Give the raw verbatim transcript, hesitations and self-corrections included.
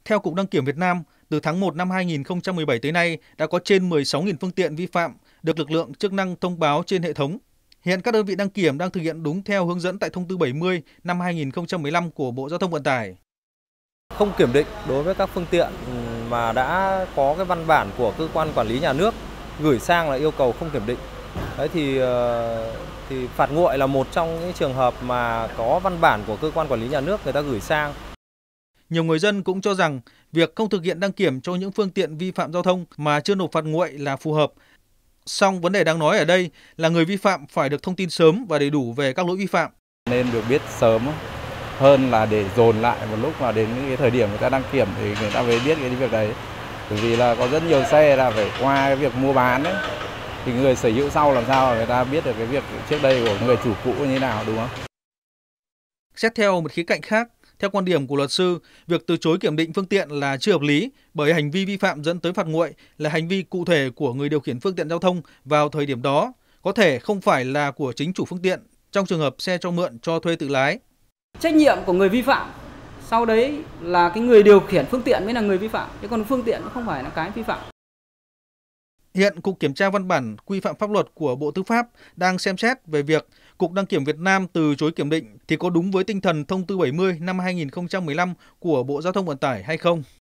Theo Cục Đăng kiểm Việt Nam, từ tháng một năm hai nghìn không trăm mười bảy tới nay đã có trên mười sáu nghìn phương tiện vi phạm được lực lượng chức năng thông báo trên hệ thống. Hiện các đơn vị đăng kiểm đang thực hiện đúng theo hướng dẫn tại thông tư bảy mươi năm hai nghìn không trăm mười lăm của Bộ Giao thông Vận tải. Không kiểm định đối với các phương tiện mà đã có cái văn bản của cơ quan quản lý nhà nước gửi sang là yêu cầu không kiểm định. Đấy thì thì phạt nguội là một trong những trường hợp mà có văn bản của cơ quan quản lý nhà nước người ta gửi sang. Nhiều người dân cũng cho rằng việc không thực hiện đăng kiểm cho những phương tiện vi phạm giao thông mà chưa nộp phạt nguội là phù hợp. Song vấn đề đáng nói ở đây là người vi phạm phải được thông tin sớm và đầy đủ về các lỗi vi phạm. Nên được biết sớm hơn là để dồn lại một lúc mà đến cái thời điểm người ta đăng kiểm thì người ta mới biết cái việc đấy. Bởi vì là có rất nhiều xe là phải qua cái việc mua bán ấy. Thì người sở hữu sau làm sao người ta biết được cái việc trước đây của người chủ cũ như thế nào, đúng không? Xét theo một khía cạnh khác, theo quan điểm của luật sư, việc từ chối kiểm định phương tiện là chưa hợp lý bởi hành vi vi phạm dẫn tới phạt nguội là hành vi cụ thể của người điều khiển phương tiện giao thông vào thời điểm đó, có thể không phải là của chính chủ phương tiện trong trường hợp xe cho mượn cho thuê tự lái. Trách nhiệm của người vi phạm, sau đấy là cái người điều khiển phương tiện mới là người vi phạm, chứ còn phương tiện không phải là cái vi phạm. Hiện Cục Kiểm tra Văn bản Quy phạm pháp luật của Bộ Tư pháp đang xem xét về việc Cục Đăng kiểm Việt Nam từ chối kiểm định thì có đúng với tinh thần thông tư bảy mươi năm hai nghìn không trăm mười lăm của Bộ Giao thông Vận tải hay không.